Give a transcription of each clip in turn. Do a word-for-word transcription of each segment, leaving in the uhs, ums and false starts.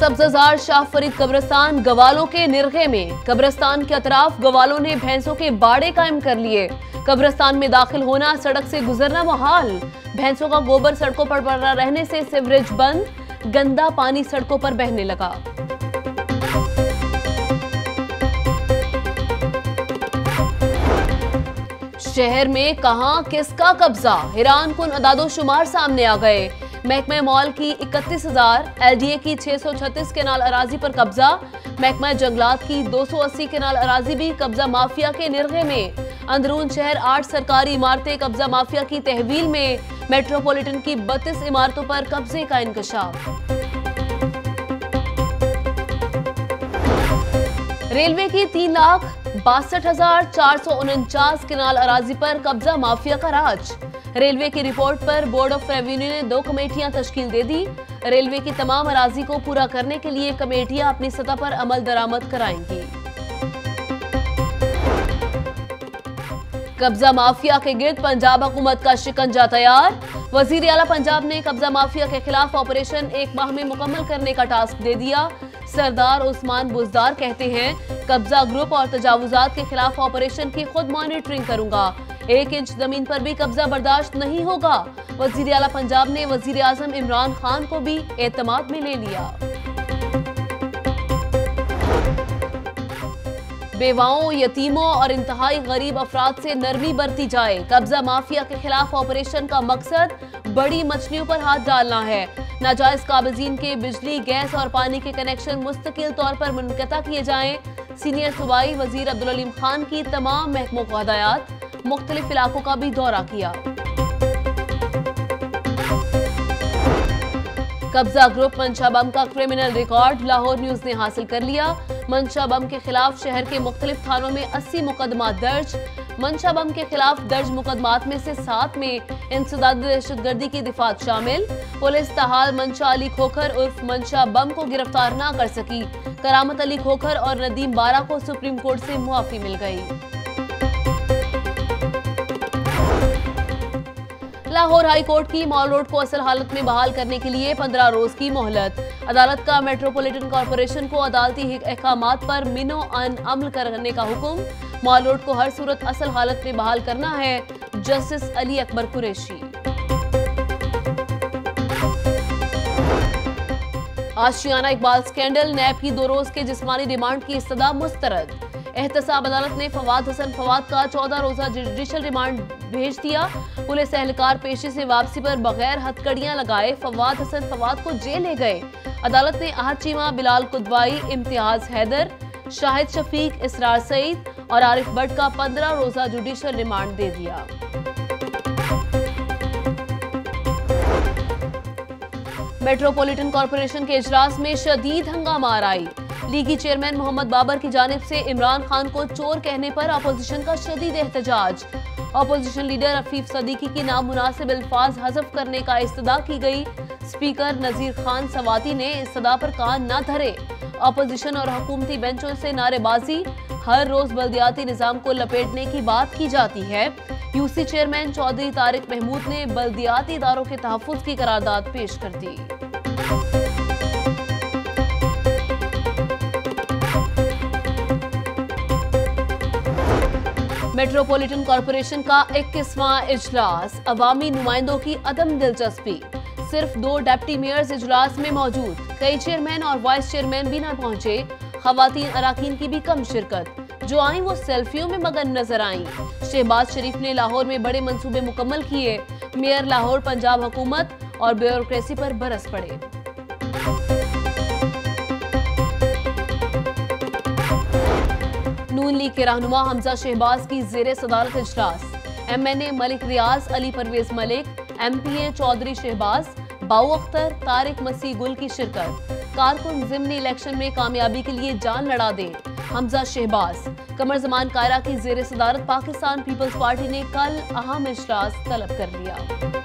सब्जजार शाह फरीद कब्रिस्तान गवालों के निर्गे में। कब्रिस्तान के अतराफ गवालों ने भैंसों के बाड़े कायम कर लिए। कब्रिस्तान में दाखिल होना, सड़क से गुजरना मुहाल। भैंसों का गोबर सड़कों पर पड़ा रहने से सीवरेज बंद, गंदा पानी सड़कों पर बहने लगा। शहर में कहां किसका कब्जा, हैरान कुन अदादोशुमार सामने आ गए। महकमा मॉल की इकतीस हजार, एलडीए की छह सौ छत्तीस केनाल अराजी पर कब्जा। महकमा जंगलात की दो सौ अस्सी केनाल अराजी भी कब्जा माफिया के निर्गे में। अंदरून शहर आठ सरकारी इमारतें कब्जा माफिया की तहवील में। मेट्रोपॉलिटन की बत्तीस इमारतों पर कब्जे का इंकशाफ। रेलवे की तीन लाख बासठ हजार चार सौ उनचास केनाल अराजी पर कब्जा माफिया का राज। रेलवे की रिपोर्ट पर बोर्ड ऑफ रेवेन्यू ने दो कमेटियां तश्कील दे दी। रेलवे की तमाम अराजी को पूरा करने के लिए कमेटियां अपनी सतह पर अमल दरामद कराएंगी। कब्जा माफिया के गिर्द पंजाब हुकूमत का शिकंजा तैयार। वजीर आला पंजाब ने कब्जा माफिया के खिलाफ ऑपरेशन एक माह में मुकम्मल करने का टास्क दे दिया। सरदार उस्मान बुजदार कहते हैं, कब्जा ग्रुप और तजावुजात के खिलाफ ऑपरेशन की खुद मॉनिटरिंग करूंगा। एक इंच जमीन पर भी कब्जा बर्दाश्त नहीं होगा। वजीर आला पंजाब ने वजीर आजम इमरान खान को भी एतमाद में ले लिया। बेवाओं, यतीमों और इंतहाई गरीब अफराद से नरमी बरती जाए। कब्जा माफिया के खिलाफ ऑपरेशन का मकसद बड़ी मछलियों पर हाथ डालना है। नाजायज काबिजीन के बिजली, गैस और पानी के कनेक्शन मुस्तकिल तौर पर मुनक़ता किए जाएं। सीनियर सूबाई वजीर अब्दुल अलीम खान की तमाम महकमों को हदायत। मुख्तलिफ इलाकों का भी दौरा किया। कब्जा ग्रुप मंशा बम का क्रिमिनल रिकॉर्ड लाहौर न्यूज ने हासिल कर लिया। मंशा बम के खिलाफ शहर के मुख्तलिफ थानों में अस्सी मुकदमात दर्ज। मंशा बम के खिलाफ दर्ज मुकदमात में से सात में इंसदाद दहशतगर्दी की दिफात शामिल। पुलिस ताहाल मंशा अली खोखर उर्फ मंशा बम को गिरफ्तार न कर सकी। करामत अली खोखर और नदीम बारा को सुप्रीम कोर्ट से मुआफी मिल गई। लाहौर हाई कोर्ट की मॉल रोड को असल हालत में बहाल करने के लिए पंद्रह रोज की मोहलत। अदालत का मेट्रोपॉलिटन कॉर्पोरेशन को अदालती अहकामात पर मिनो अन अमल करने का हुक्म। मॉल रोड को हर सूरत असल हालत में बहाल करना है। Justice Ali Akbar Qureshi. Ashiana Iqbal scandal, NAB की दो रोज के जिस्मानी रिमांड की इस्तदा मुस्तरद। एहतसाब अदालत ने फवाद हसन फवाद का चौदह रोजा जुडिशल रिमांड भेज दिया। पुलिस एहलकार पेशे से वापसी पर बगैर हथकड़ियां लगाए फवाद हसन फवाद को जेल ले गए। अदालत ने आहत चीमा, बिलाल कुदवाई, इम्तियाज हैदर, शाहिद शफीक, इसरार सईद और आरिफ भट्ट का पंद्रह रोजा जुडिशल रिमांड दे दिया। मेट्रोपॉलिटन कॉर्पोरेशन के इजलास में शदीद हंगामा आई। लीगी चेयरमैन मोहम्मद बाबर की जानिब से इमरान खान को चोर कहने पर अपोजिशन का शदीद एहतजाज। अपोजिशन लीडर रफीफ सदीकी की नामुनासिब अल्फाज हज़फ करने का इस्तदा की गई। स्पीकर नजीर खान सवाती ने इस्तदा पर कान न धरे। अपोजिशन और हुकूमती बेंचों से नारेबाजी। हर रोज बल्दियाती निजाम को लपेटने की बात की जाती है। यूसी चेयरमैन चौधरी तारिक महमूद ने बल्दियाती इदारों के तहफ्फुज की करारदाद पेश कर दी। मेट्रोपॉलिटन कॉर्पोरेशन का इक्कीसवां इजलास, अवामी नुमाइंदों की अदम दिलचस्पी। सिर्फ दो डिप्टी मेयर्स इजलास में मौजूद। कई चेयरमैन और वाइस चेयरमैन भी न पहुंचे। खवातीन अराकीन की भी कम शिरकत। जो आई वो सेल्फियों में मगन नजर आईं। शहबाज शरीफ ने लाहौर में बड़े मंसूबे मुकम्मल किए। मेयर लाहौर पंजाब हुकूमत और ब्यूरोक्रेसी पर बरस पड़े। नून लीग के रहनुमा हमजा शहबाज की जेरे सदारत इजलास। M N A Malik Riaz, Ali Parvez Malik, M P A Chaudhry Shahbaz, Bau Akhtar, Tariq मसीह गुल की शिरकत। कारकुन जिमनी इलेक्शन में कामयाबी के लिए जान लड़ा दे, हमजा शहबाज। कमर जमान कायरा की जेरे सदारत पाकिस्तान पीपल्स पार्टी ने कल अहम इजलास तलब कर लिया।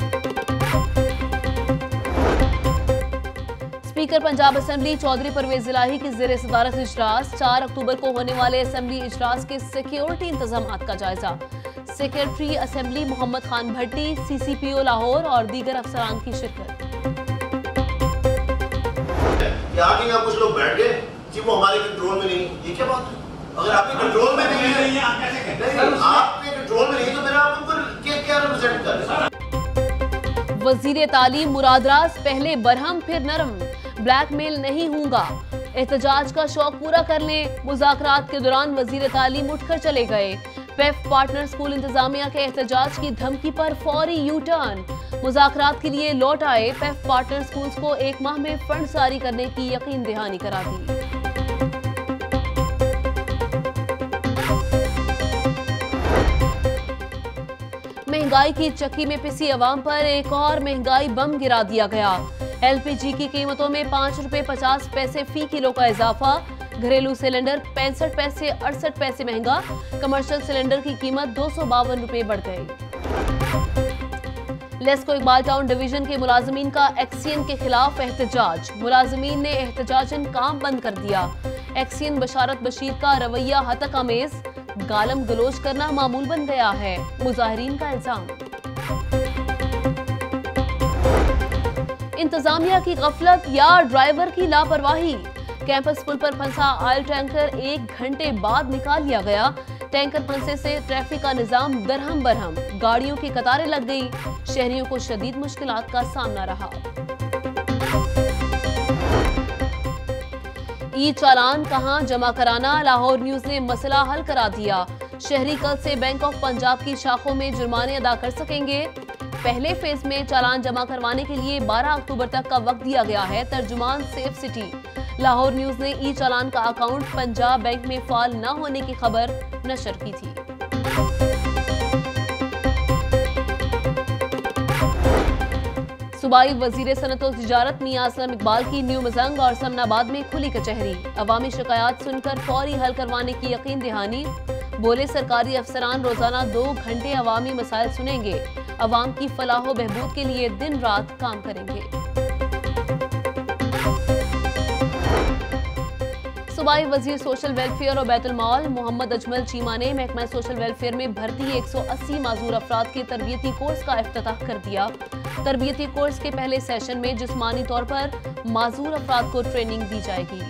स्पीकर पंजाब असेंबली चौधरी परवेज इलाही की जेरे सदारत इजलास। चार अक्टूबर को होने वाले असेंबली इजलास के सिक्योरिटी इंतजामात का जायजा। Secretary assembly Mohammad Khan Bhatti, C C P O Lahore और दीगर अफसरान की शिरकत। कि आगे यहाँ कुछ लोग बैठ गए जी वो हमारे कंट्रोल में नहीं, ये क्या बात है? अगर आपके कंट्रोल में नहीं है, आपके कंट्रोल में नहीं तो मेरा आप उनको क्या क्या रिप्रेजेंट कर रहे हैं? वजीर तालीम मुरादराज पहले बरहम फिर नरम, ब्लैकमेल नहीं होगा, एहतजाज का शौक पूरा कर लें। मुज़ाकरात के दौरान वजीर तालीम उठकर चले गए। पेफ पार्टनर स्कूल इंतजामिया के एहतजाज की धमकी पर फौरी यू टर्न, मुज़ाकरात के लिए लौट आए। पेफ पार्टनर स्कूल्स को एक माह में फंड जारी करने की यकीन दहानी करा दी। महंगाई की चक्की में पिसी अवाम पर एक और महंगाई बम गिरा दिया गया। एलपीजी की कीमतों में पाँच रुपए पचास पैसे फी किलो का इजाफा। घरेलू सिलेंडर पैंसठ पैसे अड़सठ पैसे महंगा। कमर्शियल सिलेंडर की कीमत दो सौ बावन रुपए बढ़ गई। लेस्को इकबाल टाउन डिवीजन के मुलाजमीन का एक्सियन के खिलाफ एहतजाज। मुलाजमीन ने एहतजाजन काम बंद कर दिया। एक्सियन बशारत बशीर का रवैया हतक अमेज, गालम गलोच करना मामूल बन गया है, मुजाहिरीन का इल्जाम। इंतजामिया की गफलत या ड्राइवर की लापरवाही। कैंपस पुल पर फंसा ऑयल टैंकर एक घंटे बाद निकाल लिया गया। टैंकर फंसे से ट्रैफिक का निजाम दरहम बरहम, गाड़ियों की कतारें लग गई। शहरियों को शदीद मुश्किलात का सामना रहा। ई चालान कहां जमा कराना, लाहौर न्यूज ने मसला हल करा दिया। शहरी कल से बैंक ऑफ पंजाब की शाखों में जुर्माने अदा कर सकेंगे। पहले फेज में चालान जमा करवाने के लिए बारह अक्टूबर तक का वक्त दिया गया है। तर्जुमान सेफ सिटी। लाहौर न्यूज ने ई चालान का अकाउंट पंजाब बैंक में फाल न होने की खबर नशर की थी। सूबाई वजीर सनत और तिजारत मियां असलम इकबाल की न्यू मजंग और समनाबाद में खुली कचहरी। अवामी शिकायत सुनकर फौरी हल करवाने की यकीन दहानी। बोले सरकारी अफसरान रोजाना दो घंटे अवामी मसाइल सुनेंगे। अवाम की फलाह बहबूद के लिए दिन रात काम करेंगे। सूबाई वजीर सोशल वेलफेयर और बैतुल माल मोहम्मद अजमल चीमा ने महकमा सोशल वेलफेयर में भर्ती एक सौ अस्सी माजूर अफराद के तरबियती कोर्स का इफ्तिताह कर दिया। तरबियती कोर्स के पहले सेशन में जिस्मानी तौर पर माजूर अफराद को ट्रेनिंग दी जाएगी।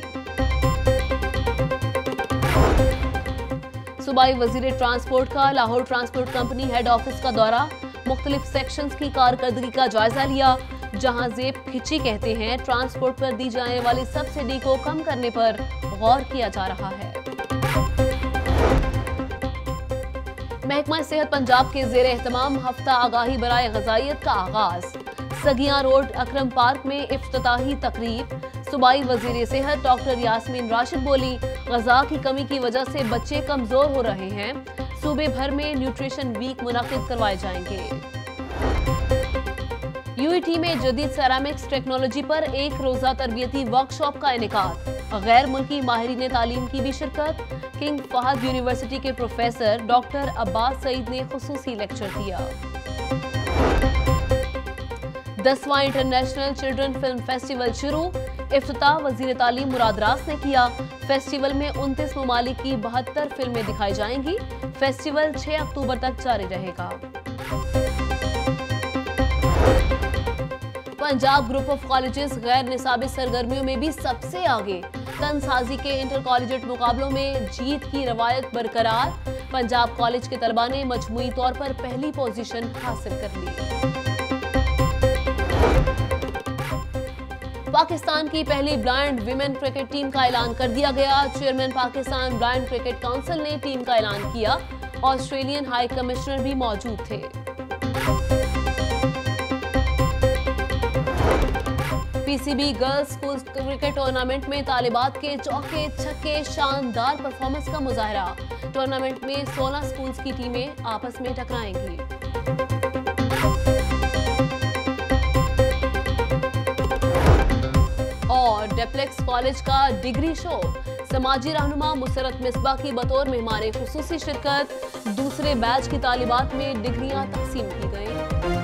सूबाई वजीर ट्रांसपोर्ट का Lahore transport company head office का दौरा। मुख्तलिफ सेक्शंस की कारकर्दगी का जायजा लिया। जहां जेब खिची कहते हैं, ट्रांसपोर्ट पर दी जाने वाली सब्सिडी को कम करने पर गौर किया जा रहा है। महकमा सेहत पंजाब के जेर एहतमाम हफ्ता आगाही बराए गजाइयत का आगाज। सगियां रोड अकरम पार्क में इफ्तिताही तकरीब। सूबाई वजीर सेहत डॉक्टर यास्मीन राशिद बोली, गजा की कमी की वजह से बच्चे कमजोर हो रहे हैं। सूबे भर में न्यूट्रिशन वीक मुनाकिद करवाए जाएंगे। यूईटी में जदीद सेरामिक्स टेक्नोलॉजी पर एक रोजा तरबियती वर्कशॉप का इनेकाद। गैर मुल्की माहिरीन तालीम की भी शिरकत। किंग फहद यूनिवर्सिटी के प्रोफेसर डॉक्टर अब्बास सईद ने खुसूसी लेक्चर दिया। दसवां इंटरनेशनल चिल्ड्रन फिल्म फेस्टिवल शुरू। इफ्तिताह वजीर तालीम मुरादराज ने किया। फेस्टिवल में उनतीस ममालिक की बहत्तर फिल्में दिखाई जाएंगी। फेस्टिवल छह अक्टूबर तक जारी रहेगा। पंजाब ग्रुप ऑफ कॉलेजेस गैर निसाबी सरगर्मियों में भी सबसे आगे। तनसाजी के इंटर कॉलेजिएट मुकाबलों में जीत की रवायत बरकरार। पंजाब कॉलेज के तलबा ने मजमूई तौर पर पहली पोजीशन हासिल कर ली। पाकिस्तान की पहली ब्लाइंड विमेन क्रिकेट टीम का ऐलान कर दिया गया। Chairman Pakistan blind cricket council ने टीम का ऐलान किया। ऑस्ट्रेलियन हाई कमिश्नर भी मौजूद थे। PCB girls school cricket tournament में तालिबात के चौके छक्के शानदार परफॉर्मेंस का मुजाहरा। टूर्नामेंट में सोलह स्कूल्स की टीमें आपस में टकराएंगी। और डेप्लेक्स कॉलेज का डिग्री शो। समाजी रहनुमा मुसरत मिसबा की बतौर मेहमान खुसूसी शिरकत। दूसरे बैच की तालिबात में डिग्रियां तकसीम की गई।